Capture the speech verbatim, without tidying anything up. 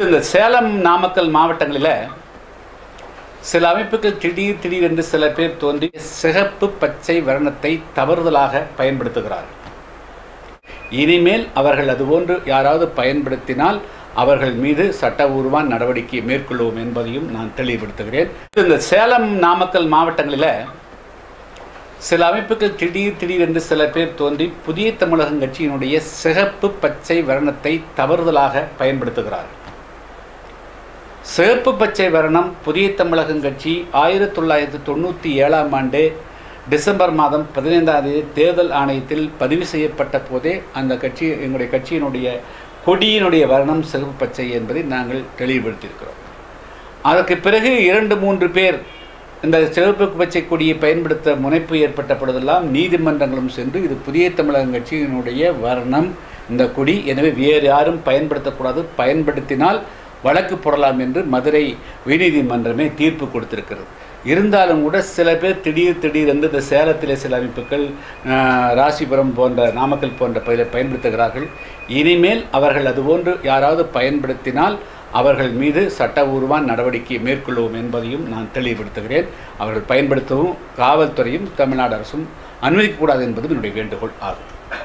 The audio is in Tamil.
இந்த சேலம் நாமக்கல் மாவட்டங்களில் சில அமைப்புகள் திடீர் திடீர் என்று சில பேர் தோன்றி சிகப்பு பச்சை வர்ணத்தை தவறுதலாக பயன்படுத்துகிறார்கள். இனிமேல் அவர்கள் அதுபோன்று யாராவது பயன்படுத்தினால் அவர்கள் மீது சட்டபூர்வ நடவடிக்கை மேற்கொள்வோம் என்பதையும் நான் தெளிவுபடுத்துகிறேன். இந்த சேலம் நாமக்கல் மாவட்டங்களில் சில அமைப்புகள் திடீர் திடீர் என்று சில பேர் தோன்றி புதிய தமிழகம் கட்சியினுடைய சிகப்பு பச்சை வர்ணத்தை தவறுதலாக பயன்படுத்துகிறார்கள். சிகப்பு பச்சை வர்ணம் புதிய தமிழகம் கட்சி ஆயிரத்தி தொள்ளாயிரத்தி தொண்ணூற்றி ஏழாம் ஆண்டு டிசம்பர் மாதம் பதினைந்தாம் தேதி தேர்தல் ஆணையத்தில் பதிவு செய்யப்பட்ட போதே அந்த கட்சி எங்களுடைய கட்சியினுடைய கொடியினுடைய வர்ணம் சிகப்பு பச்சை என்பதை நாங்கள் தெளிவுபடுத்தியிருக்கிறோம். அதற்கு பிறகு இரண்டு மூன்று பேர் இந்த சிகப்பு பச்சை கொடியை பயன்படுத்த முனைப்பு ஏற்பட்ட பொழுதெல்லாம் நீதிமன்றங்களும் சென்று இது புதிய தமிழகம் கட்சியினுடைய வர்ணம், இந்த கொடி, எனவே வேறு யாரும் பயன்படுத்தக்கூடாது, பயன்படுத்தினால் வழக்கு போடலாம் என்று மதுரை உயர்நீதிமன்றமே தீர்ப்பு கொடுத்திருக்கிறது. இருந்தாலும் கூட சில பேர் திடீர் திடீர் என்று இந்த சேலத்திலே சில அமைப்புகள் ராசிபுரம் போன்ற நாமக்கல் போன்ற பகுதியில் பயன்படுத்துகிறார்கள். இனிமேல் அவர்கள் அதுபோன்று யாராவது பயன்படுத்தினால் அவர்கள் மீது சட்டபூர்வ நடவடிக்கை மேற்கொள்வோம் என்பதையும் நான் தெளிவுபடுத்துகிறேன். அவர்கள் பயன்படுத்தவும் காவல்துறையும் தமிழ்நாடு அரசும் அனுமதிக்கக்கூடாது என்பதும் என்னுடைய வேண்டுகோள் ஆகும்.